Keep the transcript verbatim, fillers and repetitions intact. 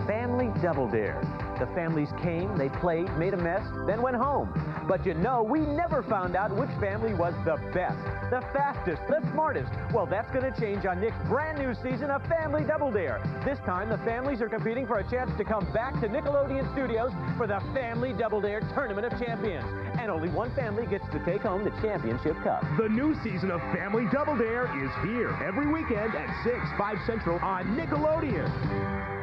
Family Double Dare. The families came, they played, made a mess, then went home. But you know, we never found out which family was the best, the fastest, the smartest. Well, that's going to change on Nick's brand new season of Family Double Dare. This time, the families are competing for a chance to come back to Nickelodeon Studios for the Family Double Dare Tournament of Champions. And only one family gets to take home the championship cup. The new season of Family Double Dare is here every weekend at six, five Central on Nickelodeon.